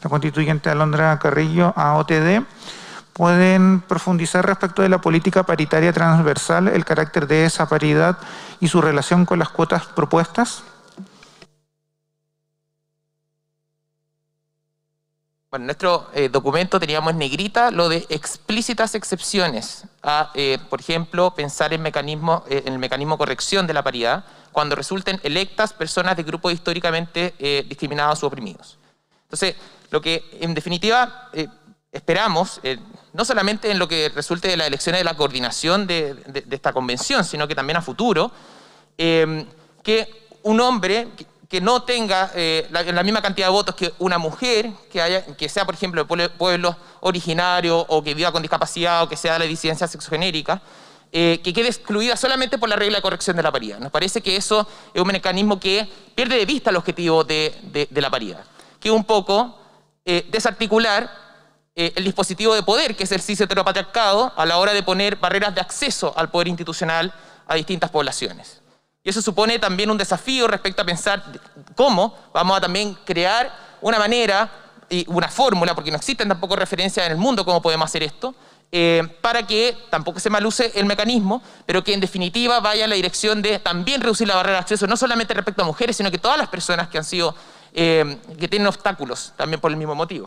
la constituyente Alondra Carrillo a OTD, ¿pueden profundizar respecto de la política paritaria transversal, el carácter de esa paridad y su relación con las cuotas propuestas? Bueno, en nuestro documento teníamos en negrita lo de explícitas excepciones a, por ejemplo, pensar en el mecanismo corrección de la paridad cuando resulten electas personas de grupos históricamente discriminados u oprimidos. Entonces, lo que en definitiva esperamos, no solamente en lo que resulte de las elecciones de la coordinación de esta convención, sino que también a futuro, que un hombre que no tenga la misma cantidad de votos que una mujer, que sea, por ejemplo, de pueblos originarios o que viva con discapacidad o que sea de la disidencia sexogenérica, que quede excluida solamente por la regla de corrección de la paridad. Nos parece que eso es un mecanismo que pierde de vista el objetivo de la paridad, que es un poco desarticular el dispositivo de poder, que es el cis heteropatriarcado, a la hora de poner barreras de acceso al poder institucional a distintas poblaciones. Y eso supone también un desafío respecto a pensar cómo vamos a también crear una manera y una fórmula, porque no existen tampoco referencias en el mundo cómo podemos hacer esto, para que tampoco se maluse el mecanismo, pero que en definitiva vaya en la dirección de también reducir la barrera de acceso, no solamente respecto a mujeres, sino que todas las personas que han sido, que tienen obstáculos también por el mismo motivo.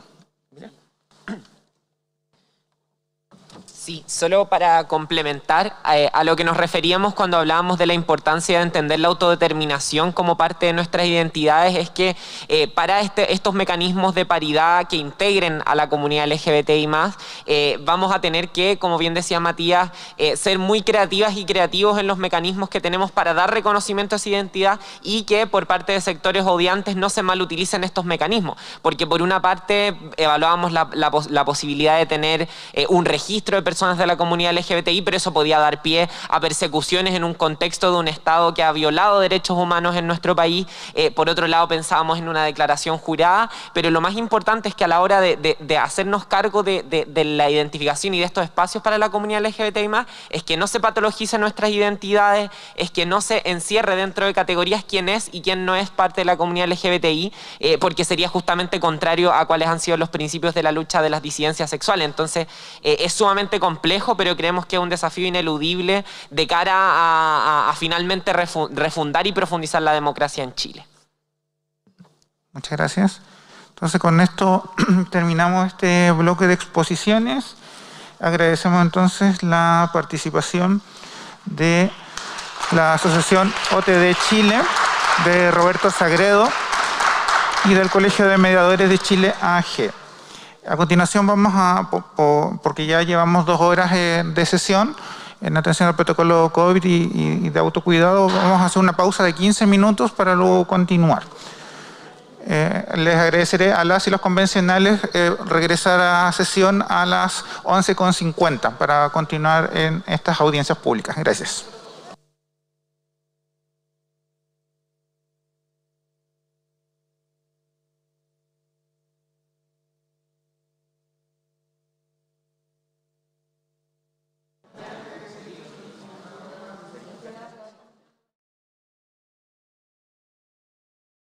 Sí, solo para complementar a lo que nos referíamos cuando hablábamos de la importancia de entender la autodeterminación como parte de nuestras identidades, es que para estos mecanismos de paridad que integren a la comunidad LGBTI+, vamos a tener que, como bien decía Matías, ser muy creativas y creativos en los mecanismos que tenemos para dar reconocimiento a esa identidad y que por parte de sectores odiantes no se malutilicen estos mecanismos. Porque por una parte evaluábamos la posibilidad de tener un registro de personas de la comunidad LGBTI, pero eso podía dar pie a persecuciones en un contexto de un Estado que ha violado derechos humanos en nuestro país. Por otro lado, pensábamos en una declaración jurada, pero lo más importante es que a la hora de hacernos cargo de la identificación y de estos espacios para la comunidad LGBTI+, es que no se patologicen nuestras identidades, es que no se encierre dentro de categorías quién es y quién no es parte de la comunidad LGBTI, porque sería justamente contrario a cuáles han sido los principios de la lucha de las disidencias sexuales. Entonces, es sumamente complejo, pero creemos que es un desafío ineludible de cara a finalmente refundar y profundizar la democracia en Chile. Muchas gracias. Entonces, con esto terminamos este bloque de exposiciones. Agradecemos entonces la participación de la Asociación OTD Chile, de Roberto Sagredo y del Colegio de Mediadores de Chile, AG. A continuación vamos a, porque ya llevamos 2 horas de sesión en atención al protocolo COVID y de autocuidado, vamos a hacer una pausa de 15 minutos para luego continuar. Les agradeceré a las y los convencionales regresar a sesión a las 11:50 para continuar en estas audiencias públicas. Gracias.